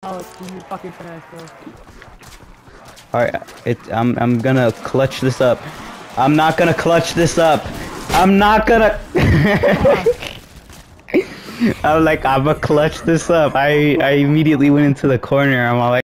Alex, you fucking fast, bro. Alright, I'm gonna clutch this up. I'm not gonna clutch this up. I'm not gonna. I'm gonna clutch this up. I immediately went into the corner. I'm all like.